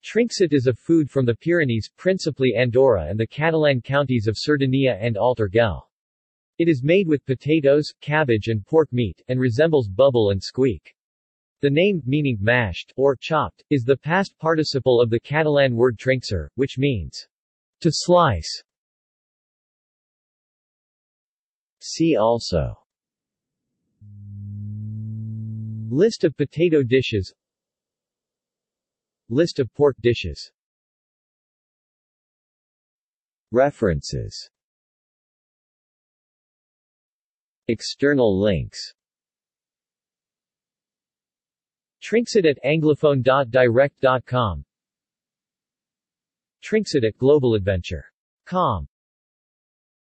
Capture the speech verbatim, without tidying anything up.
Trinxat is a food from the Pyrenees, principally Andorra and the Catalan counties of Cerdanía and Alt Urgell. It is made with potatoes, cabbage and pork meat, and resembles bubble and squeak. The name, meaning mashed or chopped, is the past participle of the Catalan word trinxar, which means to slice. See also: List of potato dishes, List of pork dishes. References. External links. Trinxat at anglophone dot direct dot com. Trinxat at globaladventure dot com